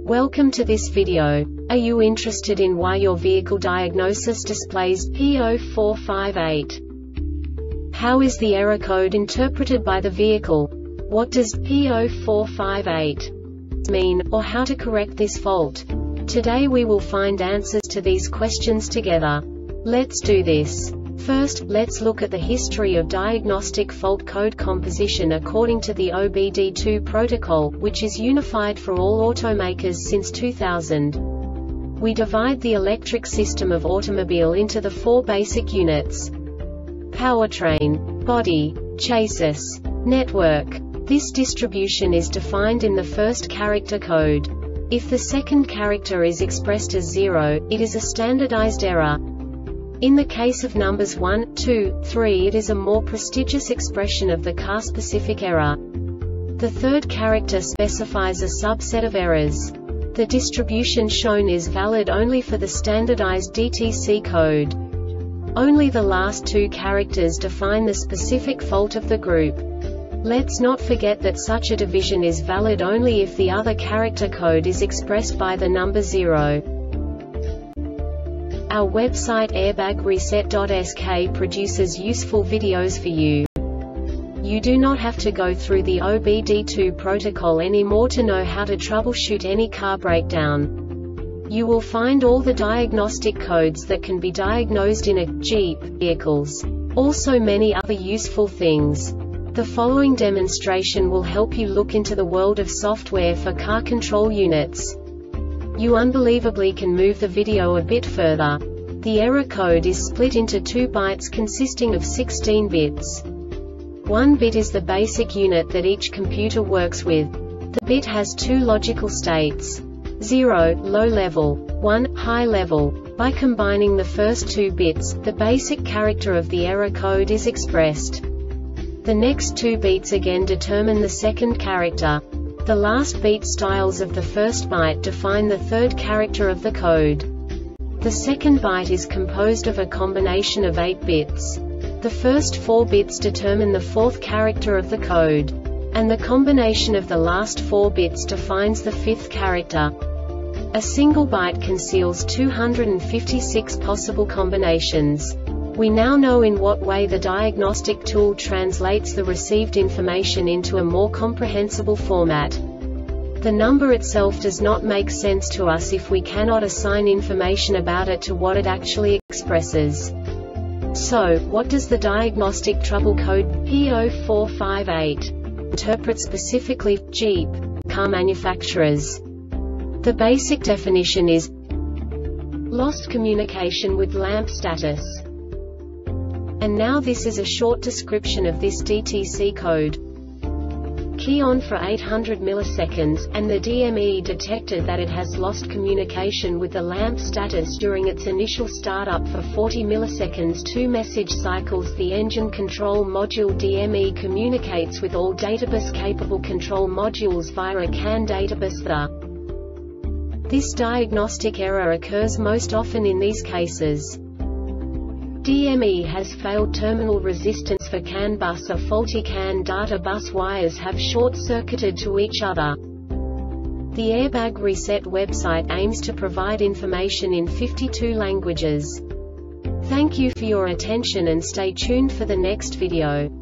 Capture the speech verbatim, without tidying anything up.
Welcome to this video. Are you interested in why your vehicle diagnosis displays P zero four five eight? How is the error code interpreted by the vehicle? What does P zero four five eight mean, or how to correct this fault? Today we will find answers to these questions together. Let's do this. First, let's look at the history of diagnostic fault code composition according to the O B D two protocol, which is unified for all automakers since two thousand. We divide the electric system of automobile into the four basic units: powertrain, body, chassis, network. This distribution is defined in the first character code. If the second character is expressed as zero, it is a standardized error. In the case of numbers one, two, three, it is a more prestigious expression of the car-specific error. The third character specifies a subset of errors. The distribution shown is valid only for the standardized D T C code. Only the last two characters define the specific fault of the group. Let's not forget that such a division is valid only if the other character code is expressed by the number zero. Our website airbag reset dot S K produces useful videos for you. You do not have to go through the O B D two protocol anymore to know how to troubleshoot any car breakdown. You will find all the diagnostic codes that can be diagnosed in a Jeep vehicles. Also many other useful things. The following demonstration will help you look into the world of software for car control units. You unbelievably can move the video a bit further. The error code is split into two bytes consisting of sixteen bits. One bit is the basic unit that each computer works with. The bit has two logical states: zero, low level, one, high level. By combining the first two bits, the basic character of the error code is expressed. The next two beats again determine the second character. The last beat styles of the first byte define the third character of the code. The second byte is composed of a combination of eight bits. The first four bits determine the fourth character of the code. And the combination of the last four bits defines the fifth character. A single byte conceals two hundred fifty-six possible combinations. We now know in what way the diagnostic tool translates the received information into a more comprehensible format. The number itself does not make sense to us if we cannot assign information about it to what it actually expresses. So, what does the diagnostic trouble code P zero four five eight interpret specifically for Jeep car manufacturers? The basic definition is lost communication with lamp status. And now this is a short description of this D T C code. Key on for eight hundred milliseconds, and the D M E detected that it has lost communication with the lamp status during its initial startup for forty milliseconds. Two message cycles. The engine control module D M E communicates with all databus-capable control modules via a C A N databus. The This diagnostic error occurs most often in these cases: D M E has failed terminal resistance for C A N bus, or faulty C A N data bus wires have short-circuited to each other. The Airbag Reset website aims to provide information in fifty-two languages. Thank you for your attention and stay tuned for the next video.